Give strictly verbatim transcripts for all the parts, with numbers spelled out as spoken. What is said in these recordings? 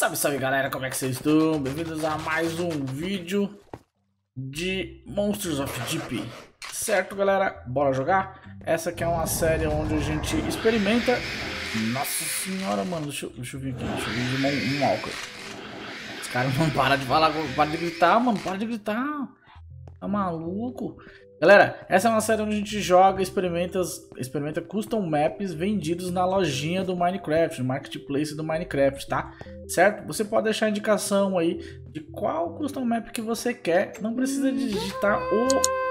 Salve, salve galera, como é que vocês estão? Bem-vindos a mais um vídeo de Monsters of Deep. Certo galera, bora jogar? Essa aqui é uma série onde a gente experimenta... Nossa senhora, mano, deixa eu, deixa eu vir aqui, deixa eu vir de um, um álcool. Os caras não param de falar, para de gritar, mano, para de gritar. Tá maluco? Galera, essa é uma série onde a gente joga, experimenta, experimenta custom maps vendidos na lojinha do Minecraft, no marketplace do Minecraft, tá? Certo? Você pode deixar a indicação aí de qual custom map que você quer. Não precisa digitar o...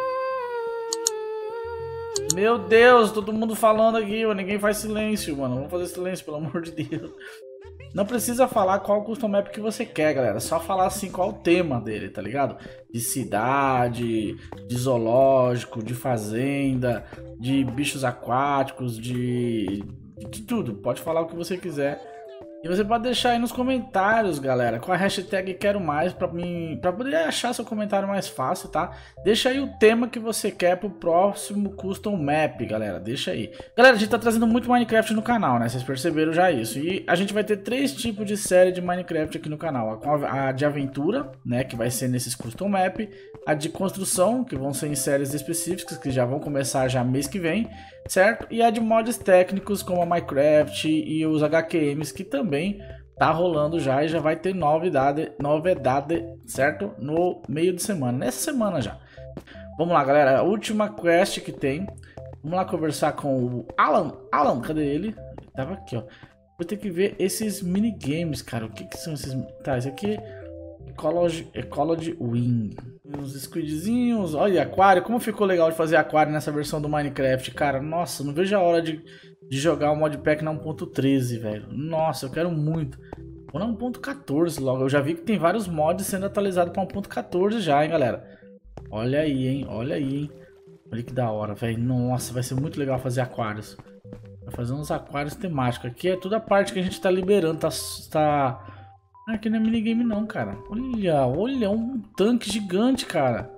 Meu Deus, todo mundo falando aqui, mano. Ninguém faz silêncio, mano. Vamos fazer silêncio, pelo amor de Deus. Não precisa falar qual custom map que você quer, galera. Só falar assim qual o tema dele, tá ligado? De cidade, de zoológico, de fazenda, de bichos aquáticos, de... de tudo. Pode falar o que você quiser. E você pode deixar aí nos comentários, galera, com a hashtag quero mais, pra, mim, pra poder achar seu comentário mais fácil, tá? Deixa aí o tema que você quer pro próximo custom map, galera, deixa aí. Galera, a gente tá trazendo muito Minecraft no canal, né? Vocês perceberam já isso. E a gente vai ter três tipos de série de Minecraft aqui no canal. A de aventura, né, que vai ser nesses custom map. A de construção, que vão ser em séries específicas, que já vão começar já mês que vem, certo? E a de mods técnicos, como a Minecraft e os H Q Ms, que também tá rolando já e já vai ter novidade, novidade, certo? No meio de semana, nessa semana já. Vamos lá, galera, a última quest que tem. Vamos lá conversar com o Alan. Alan, cadê ele? Ele tava aqui, ó. Vou ter que ver esses minigames, cara. O que que são esses... Tá, esse aqui... Ecology, Ecology Wing. Uns squidzinhos. Olha, aquário. Como ficou legal de fazer aquário nessa versão do Minecraft, cara. Nossa, não vejo a hora de, de jogar o modpack na um ponto treze, velho. Nossa, eu quero muito. Ou na um ponto quatorze logo. Eu já vi que tem vários mods sendo atualizados para um ponto quatorze já, hein, galera. Olha aí, hein. Olha aí, hein. Olha que da hora, velho. Nossa, vai ser muito legal fazer aquários. Vai fazer uns aquários temáticos. Aqui é toda a parte que a gente tá liberando. Tá... tá... Ah, aqui não é minigame não, cara. Olha, olha, um tanque gigante, cara.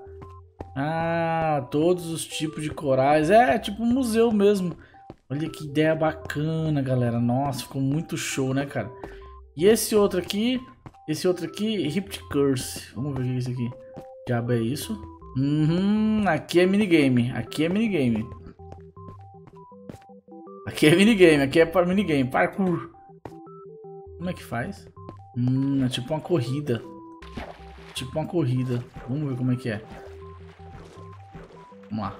Ah, todos os tipos de corais. É, tipo um museu mesmo. Olha que ideia bacana, galera. Nossa, ficou muito show, né, cara? E esse outro aqui, esse outro aqui, Ripped Curse. Vamos ver o que é isso aqui. Diabo é isso? Uhum, aqui é minigame. Aqui é minigame. Aqui é minigame, aqui é para minigame. Parkour. Como é que faz? Hum, é tipo uma corrida. Tipo uma corrida. Vamos ver como é que é. Vamos lá.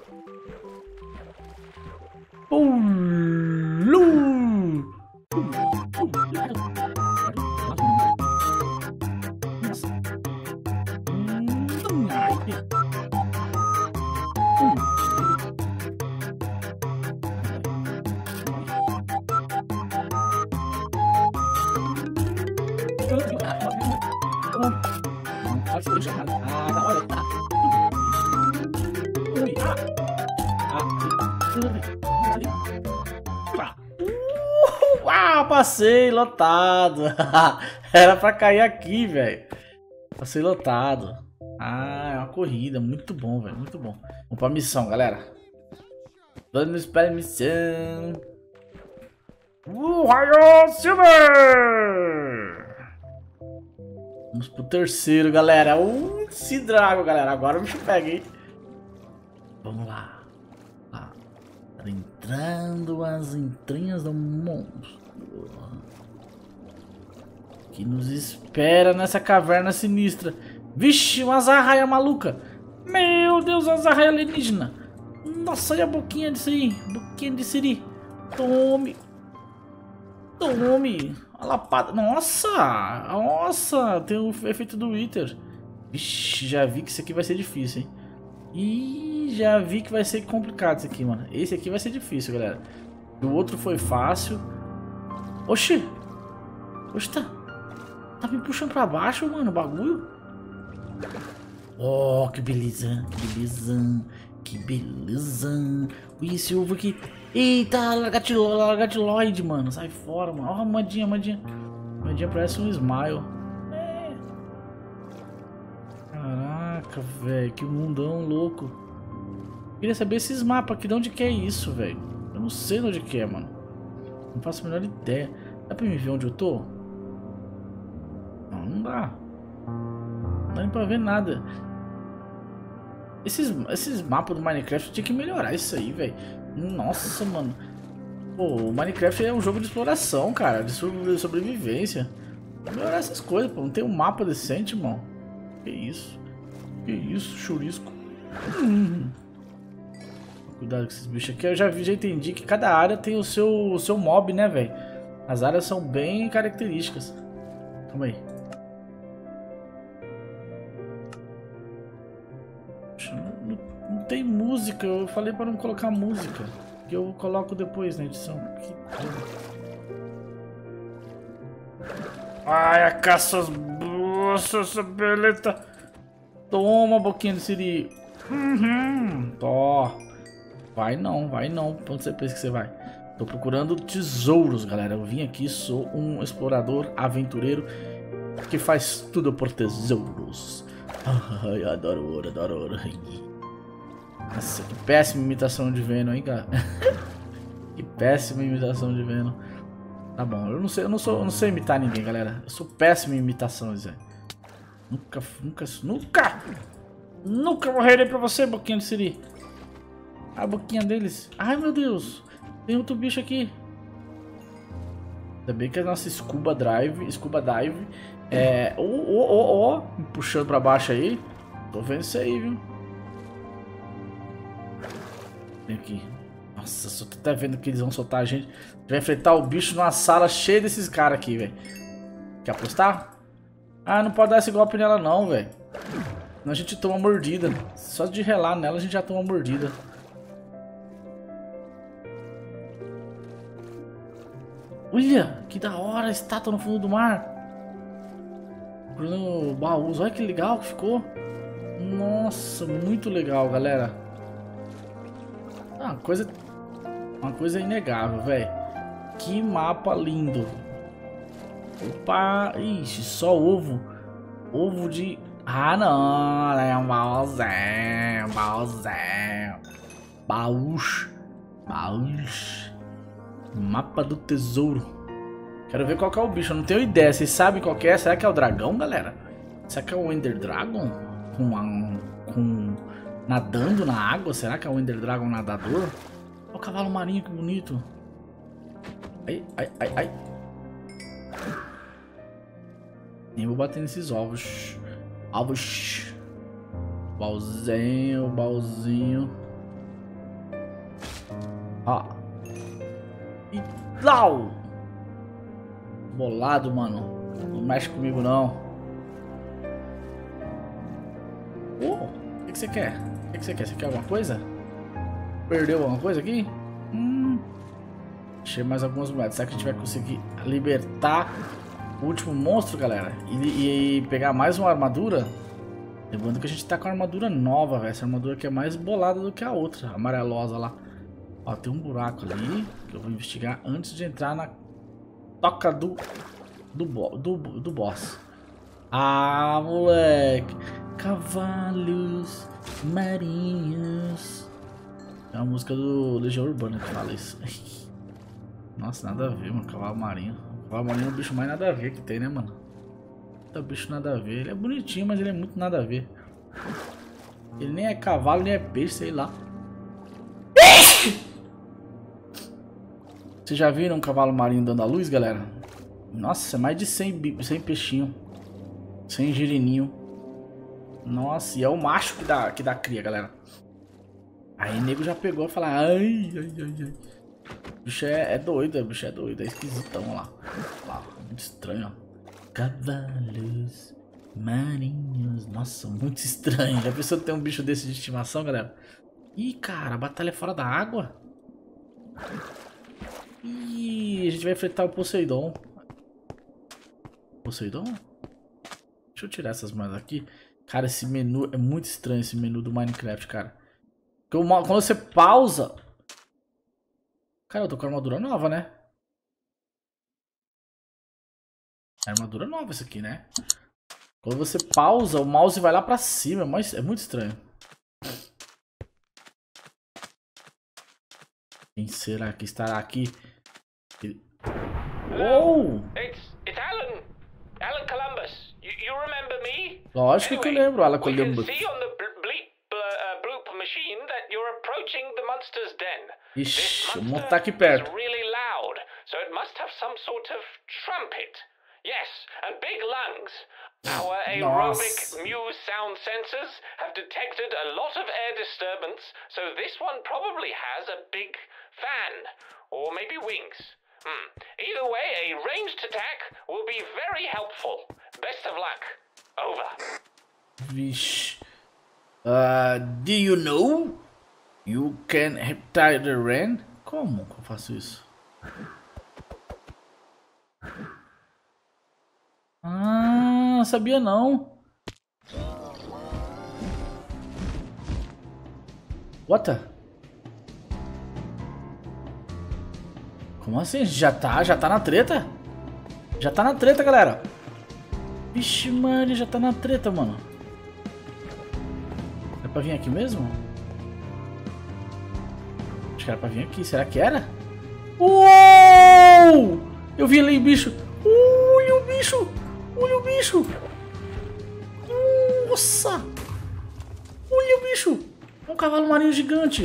Pulu! Uau, passei lotado. Era pra cair aqui, velho. Passei lotado. Ah, é uma corrida. Muito bom, velho. Muito bom. Vamos pra missão, galera. Vamos pra missão. Uh, Raio Silver! Vamos pro terceiro, galera. Uh, esse drago, galera. Agora o bicho pega, hein? Vamos lá. Lá. Entrando as entranhas do monstro. Que nos espera nessa caverna sinistra. Vixe, uma zarraia maluca. Meu Deus, uma zarraia alienígena. Nossa, olha a boquinha disso aí. Boquinha de siri. Tome. Tome. A lapada. Nossa. Nossa. Tem o efeito do Wither. Vixe, já vi que isso aqui vai ser difícil, hein. Ih, já vi que vai ser complicado isso aqui, mano. Esse aqui vai ser difícil, galera. O outro foi fácil. Oxi. Oxi, tá. Tá me puxando pra baixo, mano, o bagulho. Oh, que beleza. Que beleza. Que beleza. Ui, esse ovo aqui. Eita, largatiloide, mano. Sai fora, mano. Ó, a moedinha, a moedinha. A moedinha parece um smile. É. Caraca, velho. Que mundão louco. Queria saber esses mapas aqui. De onde que é isso, velho? Eu não sei de onde que é, mano. Não faço a menor ideia. Dá pra me ver onde eu tô? dá. Não dá nem pra ver nada. Esses, esses mapas do Minecraft tinha que melhorar isso aí, velho. Nossa, mano. Pô, o Minecraft é um jogo de exploração, cara. De sobrevivência. Melhorar essas coisas, pô. Não tem um mapa decente, irmão. Que isso? Que isso, churisco. Hum. Cuidado com esses bichos aqui. Eu já, vi, já entendi que cada área tem o seu, o seu mob, né, velho? As áreas são bem características. Calma aí. Não, não, não tem música. Eu falei pra não colocar música. Que eu coloco depois na edição. Que... Ai, a caça as bolsas, essa beleza. Toma, boquinha de siri. Uhum. Tó. Vai não, vai não. Pra onde você pensa que você vai? Tô procurando tesouros, galera. Eu vim aqui, sou um explorador, aventureiro que faz tudo por tesouros. Ai, adoro ouro, adoro ouro. Nossa, que péssima imitação de Venom, hein, cara? Que péssima imitação de Venom. Tá bom, eu não sei, eu não sou, eu não sei imitar ninguém, galera. Eu sou péssimo em imitações, velho. Nunca, nunca, nunca, nunca morrerei pra você, boquinha de siri. A boquinha deles. Ai, meu Deus. Tem outro bicho aqui. Ainda bem que a nossa Scuba Drive, Scuba Dive, é... Ó, ó, ó, ó. Puxando pra baixo aí. Tô vendo isso aí, viu? Vem aqui. Nossa, só tô até vendo que eles vão soltar a gente. A gente vai enfrentar o bicho numa sala cheia desses caras aqui, velho. Quer apostar? Ah, não pode dar esse golpe nela não, velho. Senão a gente toma mordida. Só de relar nela a gente já toma mordida. Olha, que da hora a estátua no fundo do mar. Procurando baús. Olha que legal que ficou. Nossa, muito legal, galera. Ah, uma coisa, uma coisa inegável, velho. Que mapa lindo. Opa, ixi, só ovo. Ovo de... Ah, não, é um baúzão, um baúzão. Baús, baús. Mapa do tesouro. Quero ver qual que é o bicho, eu não tenho ideia. Vocês sabem qual que é? Será que é o dragão, galera? Será que é o Ender Dragon? Com, a, com... nadando na água? Será que é o Ender Dragon nadador? Olha o cavalo marinho, que bonito. Ai, ai, ai, ai. Nem vou bater nesses ovos. Ovos. Baúzinho, baúzinho. Ó. E tal. Bolado, mano. Não mexe comigo, não. Oh, o que, que você quer? O que, que você quer? Você quer alguma coisa? Perdeu alguma coisa aqui? Hum. Achei mais algumas moedas. Será que a gente vai conseguir libertar o último monstro, galera? E, e pegar mais uma armadura? Lembrando que a gente tá com a armadura nova, velho. Essa armadura aqui é mais bolada do que a outra, a amarelosa lá. Ó, tem um buraco ali que eu vou investigar antes de entrar na toca do do, do, do boss. Ah, moleque. Cavalos marinhos. É uma música do Legião Urbana que fala isso. Nossa, nada a ver, mano. Cavalo marinho. Cavalo marinho é o bicho mais nada a ver que tem, né, mano? Tá bicho nada a ver. Ele é bonitinho, mas ele é muito nada a ver. Ele nem é cavalo, nem é peixe, sei lá. Vocês já viram um cavalo marinho dando a luz, galera? Nossa, é mais de cem, cem peixinho. cem girininho. Nossa, e é o macho que dá, que dá cria, galera. Aí o nego já pegou e falou: ai, ai, ai, ai. O bicho é, é doido, o bicho é doido, é esquisitão lá. Lá, muito estranho, ó. Cavalos marinhos. Nossa, muito estranho. Já pensou ter um bicho desse de estimação, galera? Ih, cara, a batalha é fora da água. Ih, a gente vai enfrentar o Poseidon. Poseidon? Deixa eu tirar essas moedas aqui. Cara, esse menu é muito estranho, esse menu do Minecraft, cara. Porque quando você pausa... Cara, eu tô com a armadura nova, né? É armadura nova essa aqui, né? Quando você pausa, o mouse vai lá pra cima. Mas é muito estranho. Quem será que estará aqui? Oh! It's it's Alan. Alan Columbus. You, Lógico que eu lembro, ela colheu um... Ixi, o monstro tá aqui perto. Our aerobic Muse sound sensors have detected a lot of air disturbance, so this one probably has a big fan, or maybe wings. Hmm. Either way, a ranged attack will be very helpful. Best of luck. Over. Vixe. Uh, do you know you can reptile the rain? Como que eu faço isso? Ah, sabia não. What the? Como assim? Já tá, já tá na treta? Já tá na treta, galera. Vixe, mano, ele já tá na treta, mano. É pra vir aqui mesmo? Acho que era pra vir aqui. Será que era? Uou! Eu vi ali o bicho. Olha o bicho! Olha o bicho! Nossa! Olha o bicho! É um cavalo marinho gigante!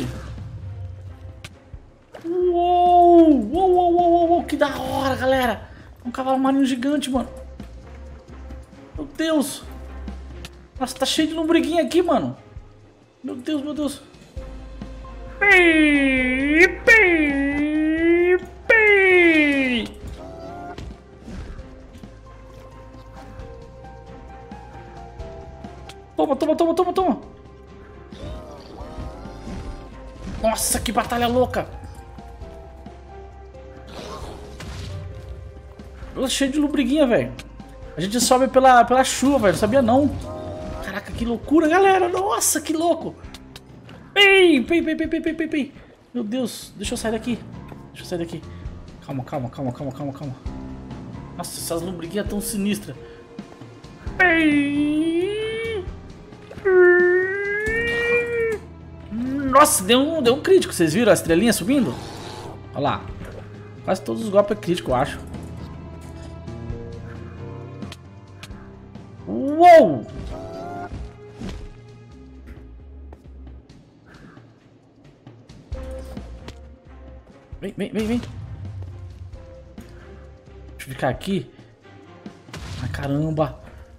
Uou! Uou, uou, uou, uou! Que da hora, galera! É um cavalo marinho gigante, mano! Meu Deus! Nossa, tá cheio de lombriguinha aqui, mano! Meu Deus, meu Deus! Pi, pi, pi. Toma, toma, toma, toma, toma! Nossa, que batalha louca! Nossa, cheio de lombriguinha, velho. A gente sobe pela, pela chuva, velho. Não sabia não. Caraca, que loucura, galera. Nossa, que louco. Pei, pei, pei, pei, pei, pei, pei. Meu Deus, deixa eu sair daqui. Deixa eu sair daqui. Calma, calma, calma, calma, calma, calma. Nossa, essas lombriguinhas tão sinistras. Pei. Nossa, deu um, deu um crítico. Vocês viram a estrelinha subindo? Olha lá. Quase todos os golpes é crítico, eu acho. Uou! Vem, vem, vem, vem. Deixa eu ficar aqui. Ah, caramba.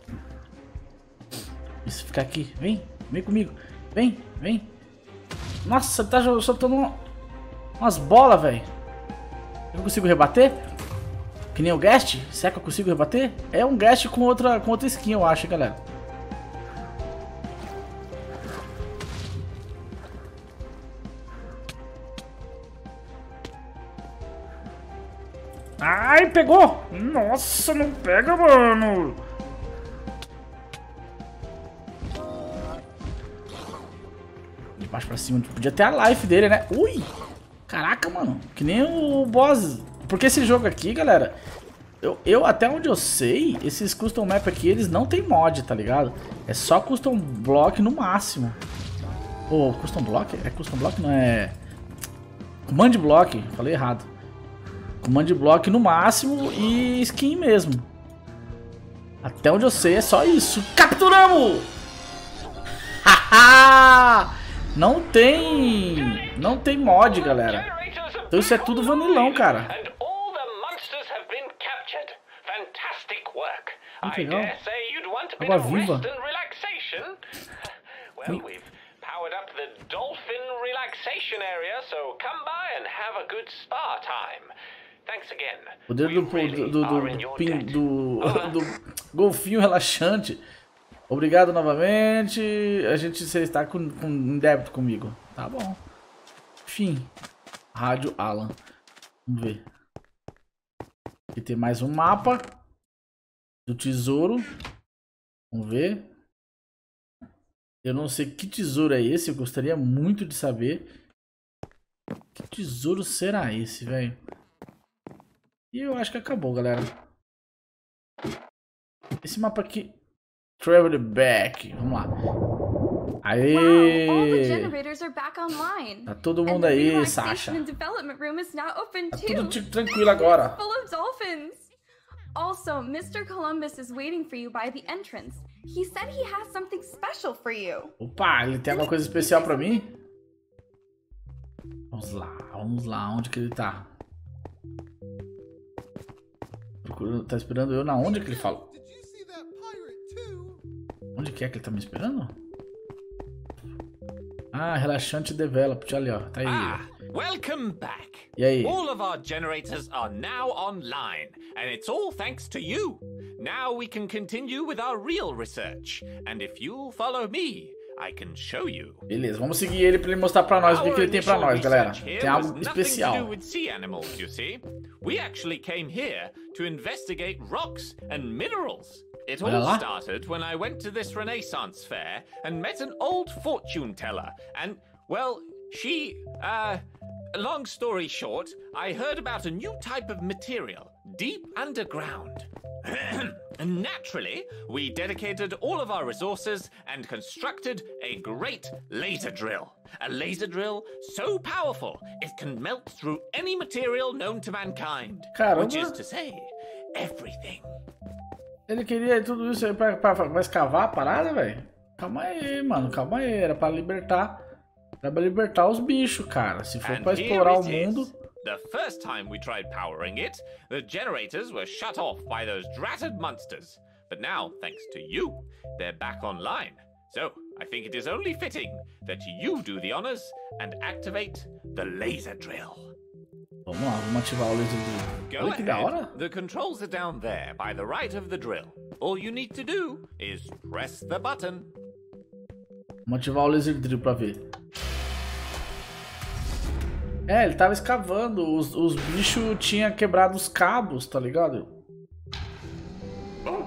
Isso, ficar aqui. Vem, vem comigo. Vem, vem. Nossa, tá soltando uma, umas bolas, velho. Eu consigo rebater? Que nem o Guest? Será que eu consigo rebater? É um Guest com outra, com outra skin, eu acho, galera. Ai, pegou! Nossa, não pega, mano! De baixo pra cima. Podia ter a life dele, né? Ui! Caraca, mano. Que nem o boss. Porque esse jogo aqui, galera, eu, eu até onde eu sei, esses custom map aqui, eles não tem mod, tá ligado? É só custom block no máximo. Ô, oh, custom block? É custom block? Não é... Command block, falei errado. Command block no máximo e skin mesmo. Até onde eu sei é só isso. Capturamos! Haha! Não tem... Não tem mod, galera. Então isso é tudo vanilão, cara. Muito legal. Água viva. Poder do, do, do, do, pin, do, do golfinho relaxante. Obrigado novamente. A gente você está com, com um débito comigo. Tá bom. Enfim. Rádio Alan. Vamos ver. Aqui tem mais um mapa do tesouro. Vamos ver. Eu não sei que tesouro é esse. Eu gostaria muito de saber. Que tesouro será esse, velho? E eu acho que acabou, galera. Esse mapa aqui. Travel back. Vamos lá. Aê! Tá todo mundo aí, Sasha. Tá tudo tranquilo agora. Also, mister Columbus is waiting for you by the entrance. He said he has something special for you. Opa, ele tem alguma coisa especial pra mim? Vamos lá, vamos lá, onde que ele tá? Procurando, tá esperando eu na onde que ele falou? Onde que é que ele tá me esperando? Ah, relaxante developed, ali ó, tá aí. Ah, welcome back. E aí? All of our generators are now online, and it's all thanks to you. Now we can continue with our real research, and if you'll follow me, I can show you. Beleza, vamos seguir ele pra ele mostrar pra nós o que, que ele tem pra nós, galera. Tem algo especial. With sea animals, you see. We actually came here to investigate rocks and minerals. It all started when I went to this Renaissance fair and met an old fortune teller. And, well, she, uh, long story short, I heard about a new type of material, deep underground. And naturally, we dedicated all of our resources and constructed a great laser drill. A laser drill so powerful, it can melt through any material known to mankind. Caramba. Which is to say, everything. Ele queria tudo isso aí pra, pra, pra escavar a parada, velho? Calma aí, mano, calma aí. Era pra libertar. Era pra libertar os bichos, cara. Se for And pra explorar o here it mundo. is. The first time we tried powering it, the generators were shut off by those dratted monsters. But now, thanks to you, they're back online. So, I think it is only fitting that you do the honors and activate the laser drill. Vamos lá, vamos ativar o laser drill. Go Olha que da hora. ahead. The controls are down there by the right of the drill. All you need to do is press the button. Vamos ativar o laser drill pra ver. É, ele tava escavando. Os, os bichos tinham quebrado os cabos, tá ligado? Oh.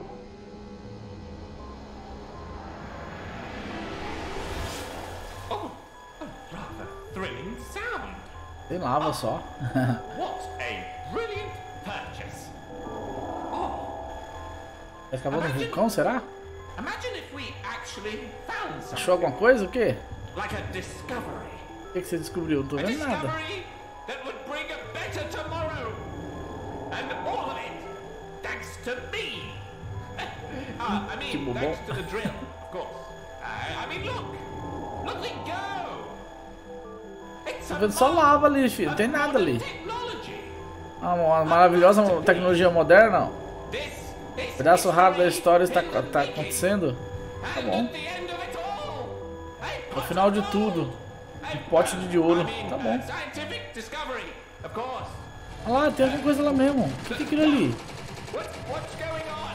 Oh, a rather thrilling sound. Tem lava só. What a brilliant purchase. Oh, Tá escavando um vulcão, será? imagine if we actually found something. Achou alguma coisa? O quê? Like a discovery. O que, que você descobriu? Não tô A vendo nada. discovery that would bring a better tomorrow. And all of it thanks to me. uh, I Que mean, bobão. thanks to the drill, of course. Uh, I mean, look. Look it go. It's Tô a vendo só lava ali, filho. Não tem nada ali. technology. Ah, uma maravilhosa tecnologia moderna. This, this Pedaço is raro da the história está end of tá making. acontecendo. Tá And bom. at the end of it all, a No final de tudo. Um pote de ouro. Tá bom. Scientific discovery, of course. Olha lá, tem alguma coisa lá mesmo. O que, que é aquilo ali? What, what's going on?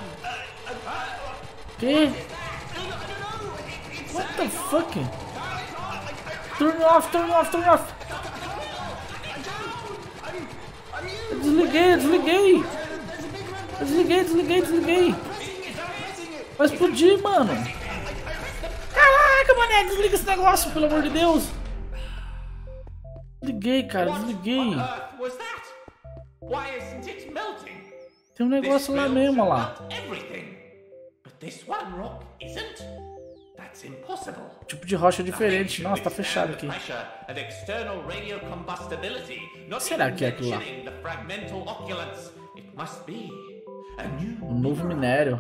Que? What the fuck? Turn off, turn off, turn off. Eu desliguei, eu desliguei. Eu desliguei, desliguei, desliguei. Vai explodir, mano. Caraca, mané, desliga esse negócio, pelo amor de Deus. Desliguei, cara, desliguei. What earth was that? Why isn't it melting? Tem um negócio lá mesmo, olha lá. Everything. But this one rock isn't. That's impossible. Tipo de rocha diferente. Nossa, tá fechado aqui. Será que é aquilo lá? Um novo minério.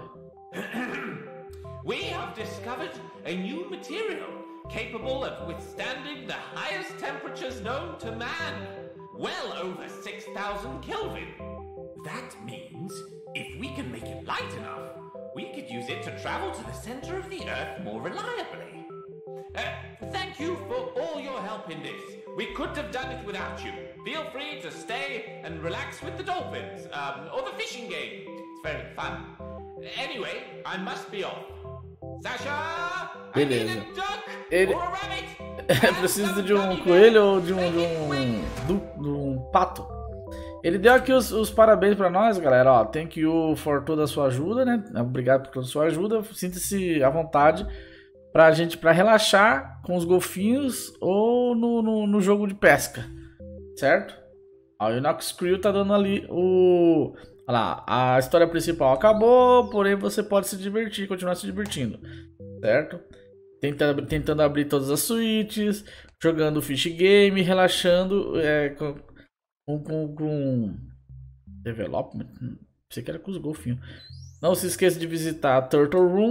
We have discovered a new material capable of withstanding the highest temperatures known to man, well over six thousand Kelvin. That means if we can make it light enough, we could use it to travel to the center of the Earth more reliably. Uh, thank you for all your help in this. We couldn't have done it without you. Feel free to stay and relax with the dolphins, um, or the fishing game. It's very fun. Anyway, I must be off. Sasha! Beleza. I need a duck Ele- or a rabbit. Preciso de um coelho ou de um, de um, du- de um pato. Ele deu aqui os, os parabéns pra nós, galera. Ó, thank you for toda a sua ajuda, né? Obrigado por toda a sua ajuda. Sinta-se à vontade pra gente pra relaxar com os golfinhos ou no, no, no jogo de pesca, certo? Ó, o Inox Crew tá dando ali o... Olha lá, a história principal acabou, porém você pode se divertir, continuar se divertindo, certo? Tentando, tentando abrir todas as suítes, jogando fish game, relaxando é, com, com, com development, pensei que era com os golfinhos. Não se esqueça de visitar a Turtle Room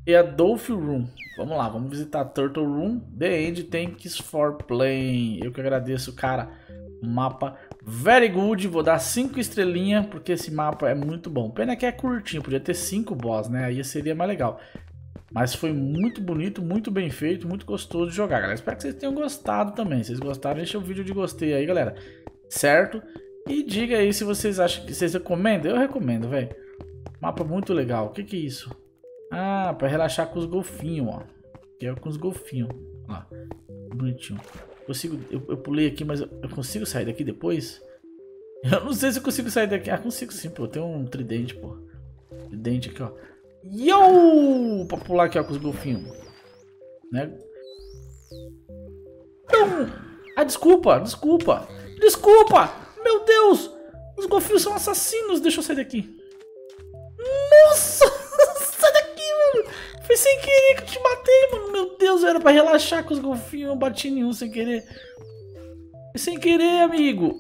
e a Dolph Room. Vamos lá, vamos visitar Turtle Room. The End, thanks for playing. Eu que agradeço, cara. Mapa very good. Vou dar cinco estrelinhas, porque esse mapa é muito bom. Pena que é curtinho, podia ter cinco boss, né? Aí seria mais legal. Mas foi muito bonito, muito bem feito, muito gostoso de jogar, galera. Espero que vocês tenham gostado também. Se vocês gostaram, deixa o vídeo de gostei aí, galera. Certo? E diga aí se vocês acham que vocês recomendam. Eu recomendo, velho. Mapa muito legal. O que que é isso? Ah, pra relaxar com os golfinhos, ó. Que é com os golfinhos. Ó, bonitinho. Consigo, eu, eu pulei aqui, mas eu, eu consigo sair daqui depois? Eu não sei se eu consigo sair daqui. Ah, consigo sim, pô. Tem um tridente, pô. Tridente aqui, ó. Yo! Pra pular aqui, ó, com os golfinhos. Né? Não! Ah, desculpa, desculpa. Desculpa! Meu Deus! Os golfinhos são assassinos. Deixa eu sair daqui. Nossa! Sai daqui, mano! Foi sem querer que eu te matei, mano. Meu Deus, era pra relaxar com os golfinhos. Eu não bati nenhum sem querer. Foi sem querer, amigo.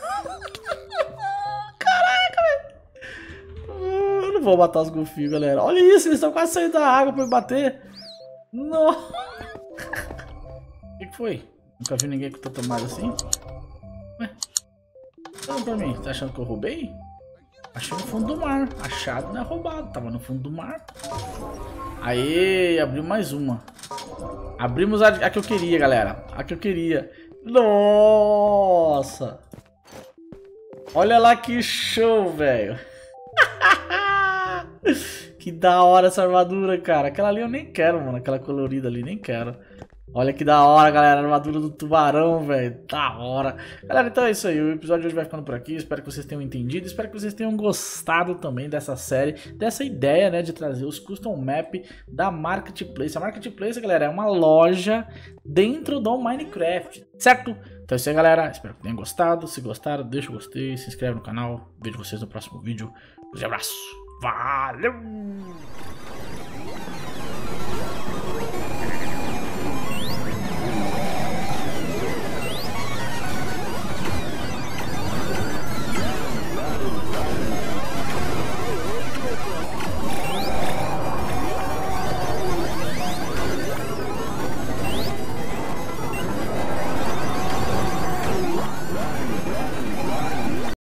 Caraca, velho. Eu não vou matar os golfinhos, galera. Olha isso, eles estão quase saindo da água pra me bater. Nossa. O que, que foi? Nunca vi ninguém com tanta malha assim. Ué? Fala pra mim, tá achando que eu roubei? Achei no fundo do mar. Achado não é roubado, tava no fundo do mar. Aê, abriu mais uma. Abrimos a, a que eu queria, galera. A que eu queria. Nossa! Olha lá que show, velho. Que da hora essa armadura, cara. Aquela ali eu nem quero, mano. Aquela colorida ali, nem quero. Olha que da hora, galera. A armadura do tubarão, velho. Da hora. Galera, então é isso aí. O episódio de hoje vai ficando por aqui. Espero que vocês tenham entendido. Espero que vocês tenham gostado também dessa série. Dessa ideia, né, de trazer os custom map da Marketplace. A Marketplace, galera, é uma loja dentro do Minecraft, certo? Então é isso aí, galera. Espero que tenham gostado. Se gostaram, deixa o gostei. Se inscreve no canal. Vejo vocês no próximo vídeo. Um abraço. Valeu!